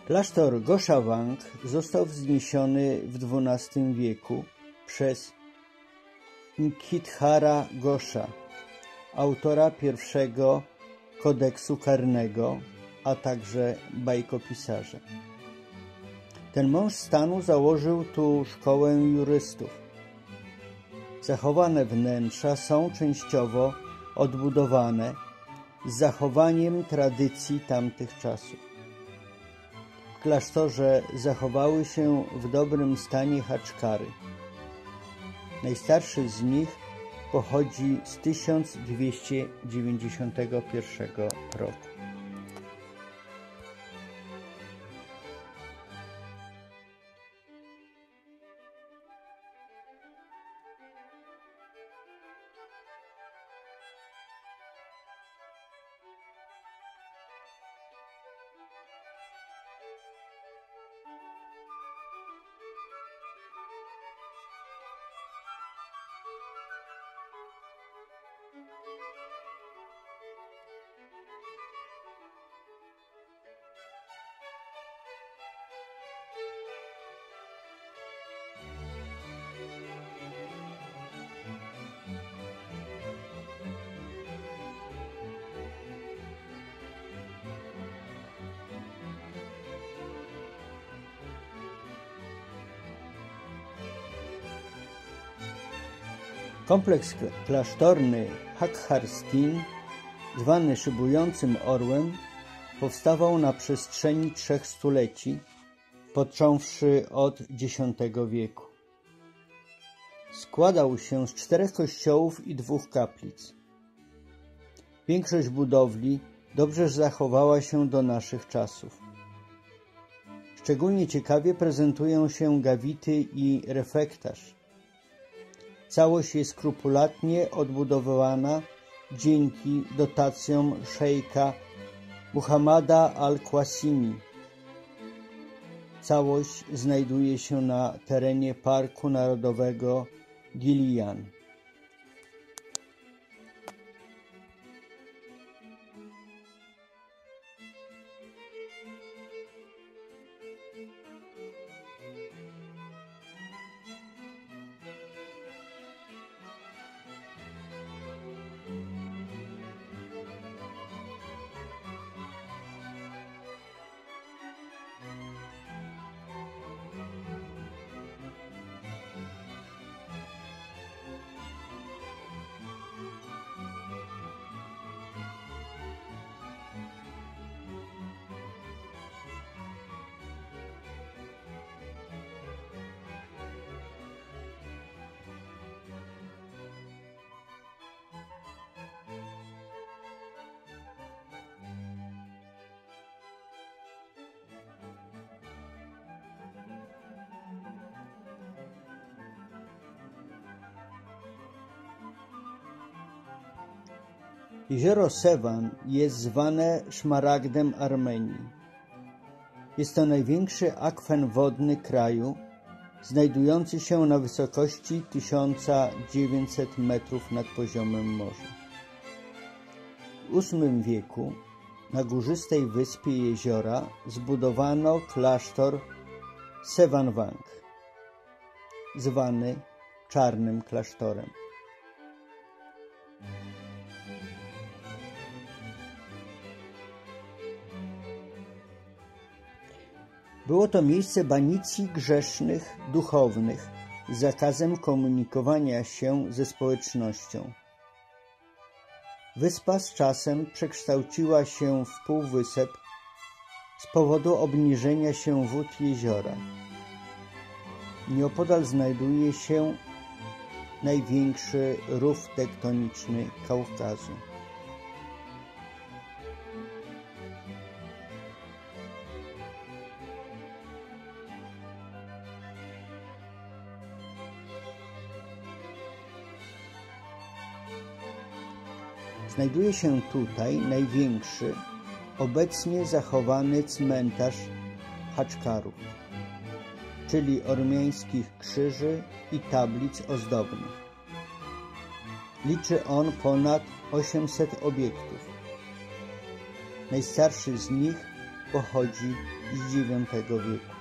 Klasztor Goszawang został wzniesiony w XII wieku przez Nkithara Ghosha, autora pierwszego kodeksu karnego, a także bajkopisarza. Ten mąż stanu założył tu szkołę jurystów. Zachowane wnętrza są częściowo odbudowane z zachowaniem tradycji tamtych czasów. W klasztorze zachowały się w dobrym stanie haczkary. Najstarszy z nich pochodzi z 1291 roku. Kompleks klasztorny Hakharstin, zwany Szybującym Orłem, powstawał na przestrzeni 3 stuleci, począwszy od X wieku. Składał się z 4 kościołów i 2 kaplic. Większość budowli dobrze zachowała się do naszych czasów. Szczególnie ciekawie prezentują się gawity i refektarz. Całość jest skrupulatnie odbudowywana dzięki dotacjom szejka Muhammada al-Qasimi. Całość znajduje się na terenie Parku Narodowego Gilian. Jezioro Sevan jest zwane szmaragdem Armenii. Jest to największy akwen wodny kraju, znajdujący się na wysokości 1900 metrów nad poziomem morza. W VIII wieku na górzystej wyspie jeziora zbudowano klasztor Sevanwang, zwany Czarnym Klasztorem. Było to miejsce banicji grzesznych duchownych z zakazem komunikowania się ze społecznością. Wyspa z czasem przekształciła się w półwysep z powodu obniżenia się wód jeziora. Nieopodal znajduje się największy rów tektoniczny Kaukazu. Znajduje się tutaj największy, obecnie zachowany cmentarz haczkarów, czyli ormiańskich krzyży i tablic ozdobnych. Liczy on ponad 800 obiektów. Najstarszy z nich pochodzi z IX wieku.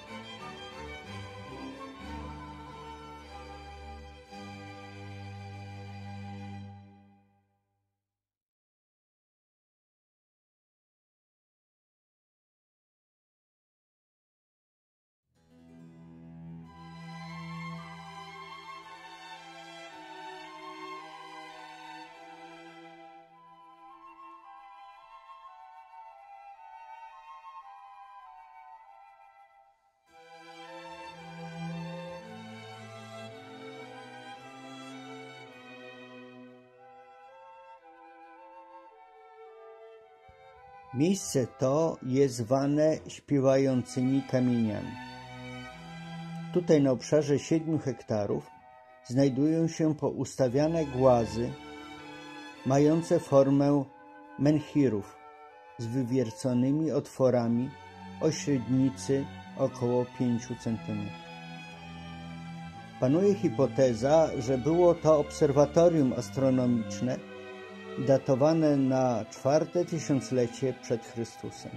Miejsce to jest zwane śpiewającymi kamieniami. Tutaj na obszarze 7 hektarów znajdują się poustawiane głazy mające formę menhirów z wywierconymi otworami o średnicy około 5 cm. Panuje hipoteza, że było to obserwatorium astronomiczne datowane na IV tysiąclecie przed Chrystusem.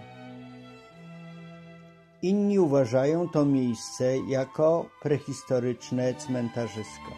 Inni uważają to miejsce jako prehistoryczne cmentarzysko.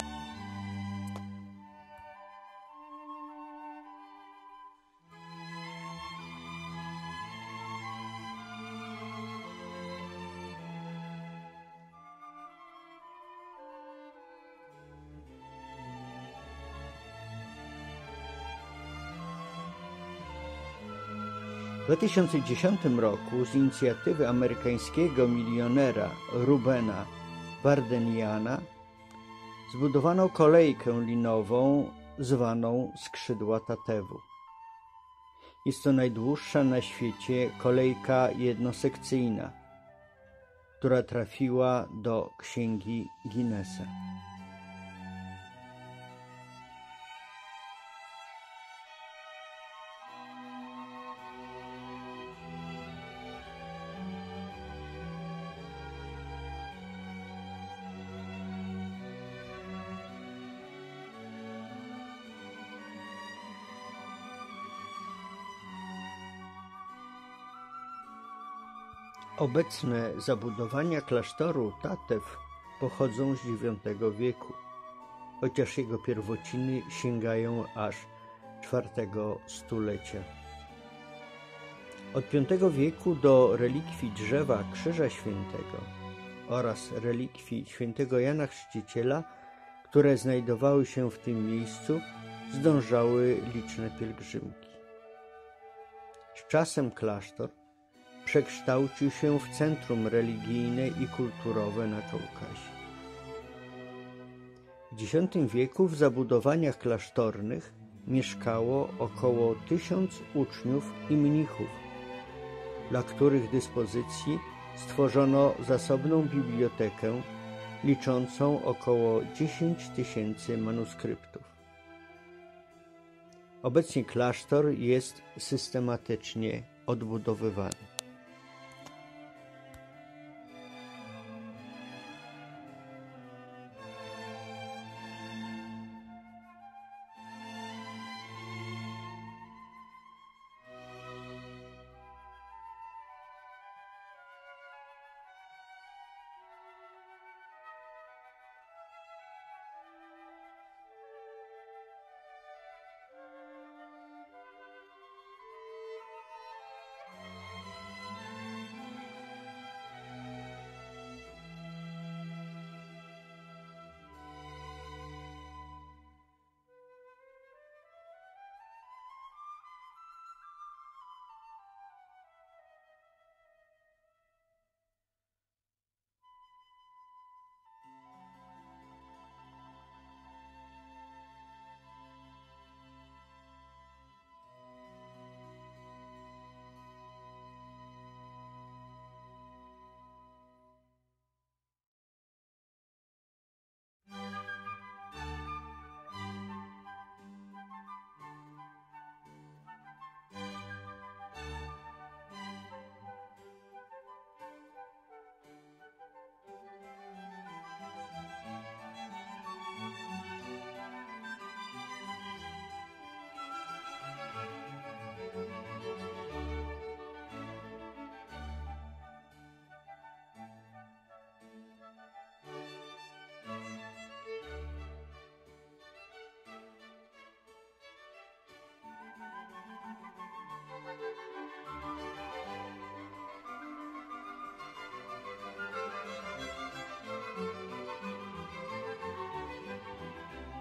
W 2010 roku z inicjatywy amerykańskiego milionera Rubena Wardeniana zbudowano kolejkę linową zwaną Skrzydła Tatewu. Jest to najdłuższa na świecie kolejka jednosekcyjna, która trafiła do Księgi Guinnessa. Obecne zabudowania klasztoru Tatew pochodzą z IX wieku, chociaż jego pierwociny sięgają aż IV stulecia. Od V wieku do relikwii drzewa Krzyża Świętego oraz relikwii świętego Jana Chrzciciela, które znajdowały się w tym miejscu, zdążały liczne pielgrzymki. Z czasem klasztor przekształcił się w centrum religijne i kulturowe na Kaukazie. W X wieku w zabudowaniach klasztornych mieszkało około 1000 uczniów i mnichów, dla których dyspozycji stworzono zasobną bibliotekę liczącą około 10 000 manuskryptów. Obecnie klasztor jest systematycznie odbudowywany.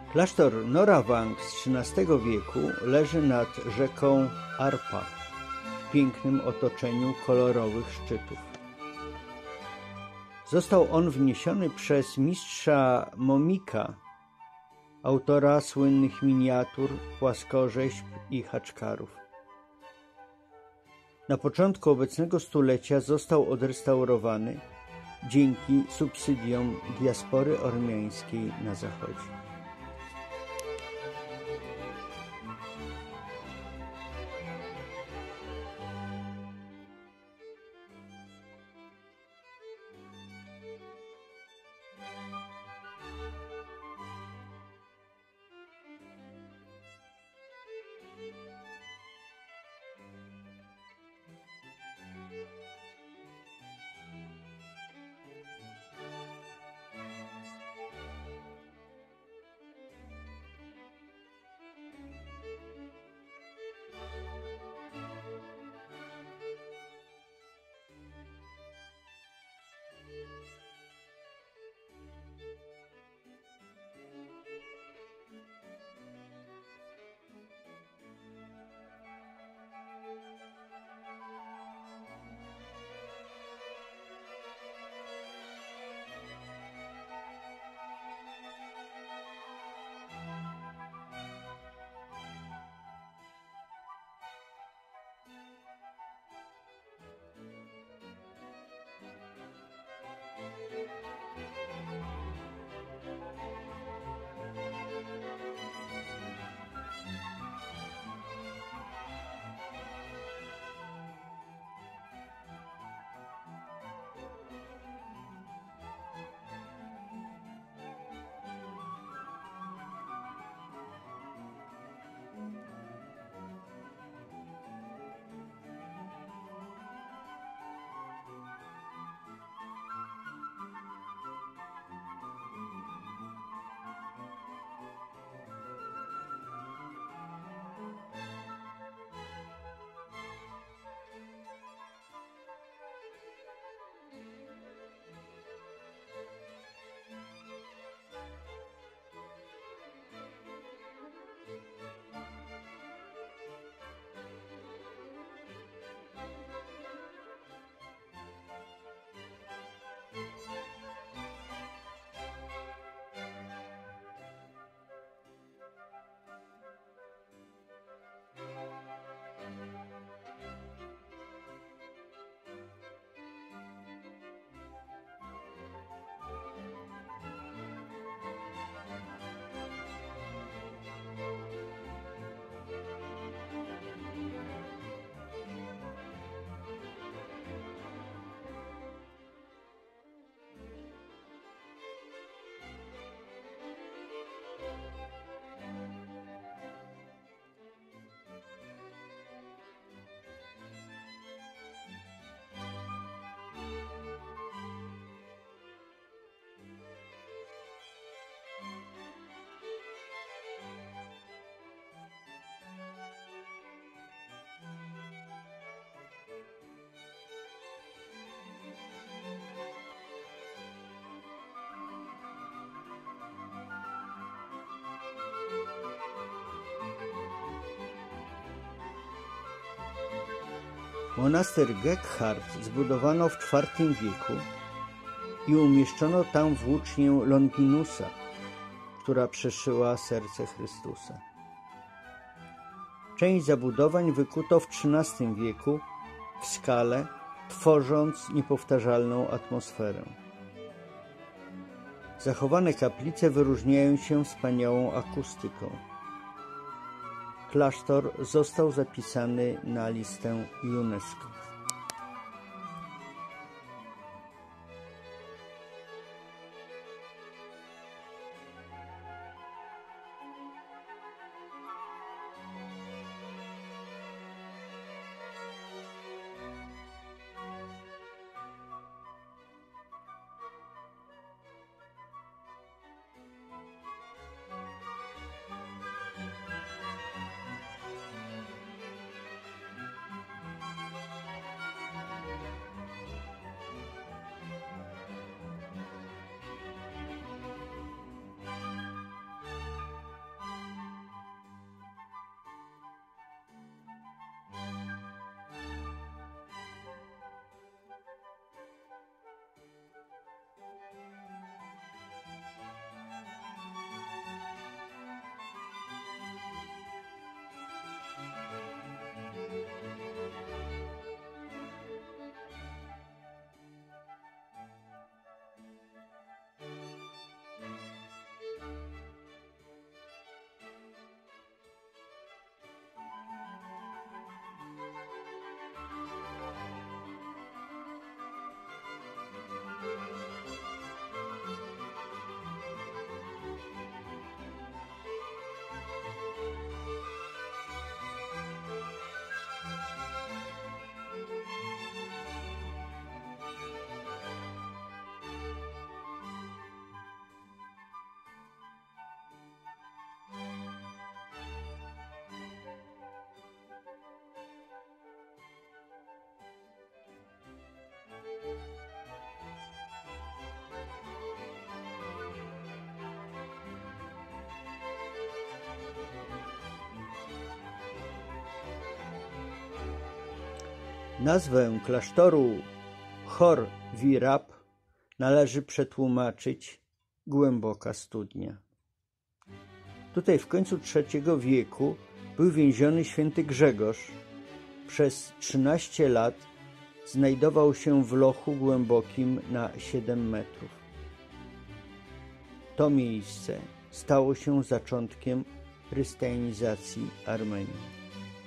Klasztor Norawang z XIII wieku leży nad rzeką Arpa w pięknym otoczeniu kolorowych szczytów. Został on wniesiony przez mistrza Momika, autora słynnych miniatur, płaskorzeźb i haczkarów. Na początku obecnego stulecia został odrestaurowany dzięki subsydiom diaspory ormiańskiej na zachodzie. Monaster Geghard zbudowano w IV wieku i umieszczono tam włócznię Longinusa, która przeszyła serce Chrystusa. Część zabudowań wykuto w XIII wieku w skale, tworząc niepowtarzalną atmosferę. Zachowane kaplice wyróżniają się wspaniałą akustyką. Klasztor został zapisany na listę UNESCO. Nazwę klasztoru Chor Virab należy przetłumaczyć głęboka studnia. Tutaj w końcu III wieku był więziony święty Grzegorz. Przez 13 lat znajdował się w lochu głębokim na 7 metrów. To miejsce stało się zaczątkiem chrystianizacji Armenii.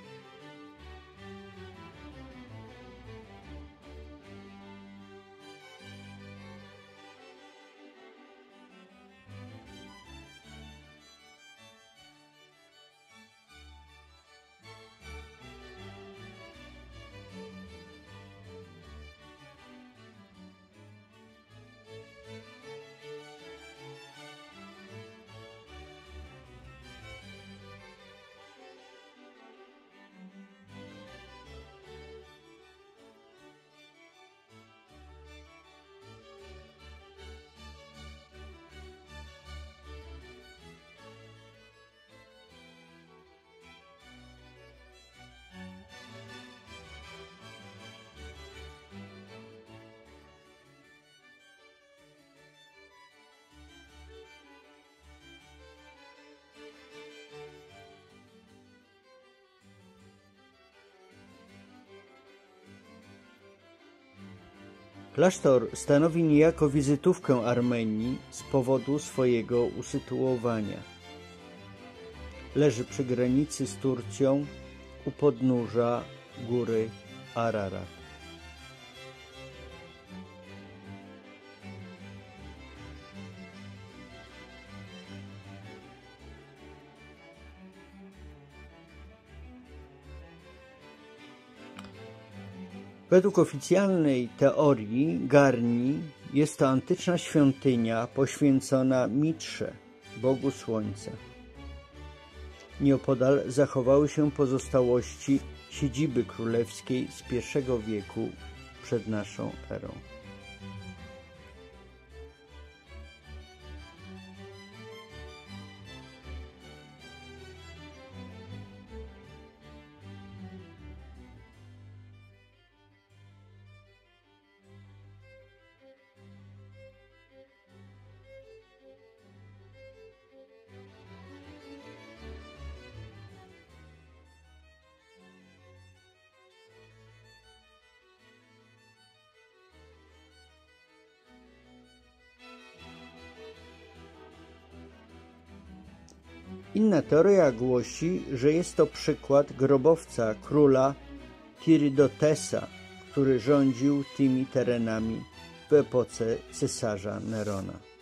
Klasztor stanowi niejako wizytówkę Armenii z powodu swojego usytuowania. Leży przy granicy z Turcją u podnóża góry Ararat. Według oficjalnej teorii Garni jest to antyczna świątynia poświęcona Mitrze, bogu słońca. Nieopodal zachowały się pozostałości siedziby królewskiej z I wieku przed naszą erą. Inna teoria głosi, że jest to przykład grobowca króla Tirydotesa, który rządził tymi terenami w epoce cesarza Nerona.